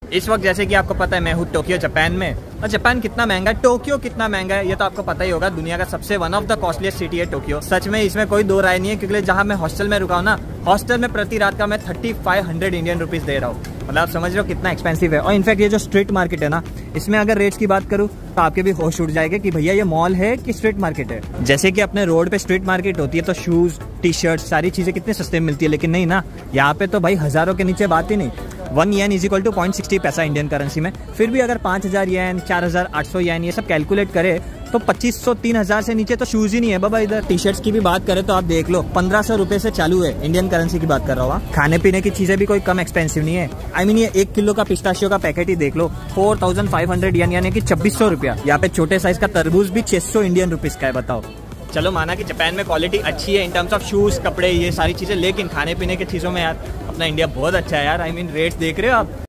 इस वक्त जैसे कि आपको पता है मैं हूँ टोक्यो जापान में, और जापान कितना महंगा है, टोक्यो कितना महंगा है ये तो आपको पता ही होगा। दुनिया का सबसे one of the costliest city है टोक्यो। सच में इसमें कोई दो राय नहीं है, क्योंकि जहाँ मैं हॉस्टल में रुका हूँ ना, हॉस्टल में प्रति रात का मैं 3500 इंडियन रुपीज दे रहा हूँ। मतलब आप समझ रहे हो कितना एक्सपेंसिव है। और इनफैक्ट ये जो स्ट्रीट मार्केट है ना, इसमें अगर रेट्स की बात करूँ तो आपके भी होश उड़ जाएगा कि भैया ये मॉल है कि स्ट्रीट मार्केट है। जैसे कि अपने रोड पे स्ट्रीट मार्केट होती है तो शूज, टी शर्ट, सारी चीजें कितने सस्ते में मिलती है, लेकिन नहीं ना, यहाँ पे तो भाई हजारों के नीचे बात ही नहीं। 1 येन इज इक्वल टू 0.60 पैसा इंडियन करेंसी में। फिर भी अगर 5000 येन, 4800 येन ये सब कैलकुलेट करे तो 2500 3000 से नीचे तो शूज ही नहीं है बाबा इधर। टी शर्ट्स की भी बात करें तो आप देख लो 1500 रुपए से चालू है, इंडियन करेंसी की बात कर रहा हूँ। खाने पीने की चीजें भी कोई कम एक्सपेंसिव नहीं है। आई मीन ये 1 किलो का पिस्ताशियो का पैकेट ही देख लो 4500 येन यानी कि 2600 रुपया। यहाँ पे छोटे साइज का तरबूज भी 600 इंडियन रुपीज का है, बताओ। चलो माना कि जापान में क्वालिटी अच्छी है इन टर्म्स ऑफ शूज, कपड़े, ये सारी चीजें, लेकिन खाने पीने की चीजों में यार अपना इंडिया बहुत अच्छा है यार। आई मीन रेट्स देख रहे हो आप।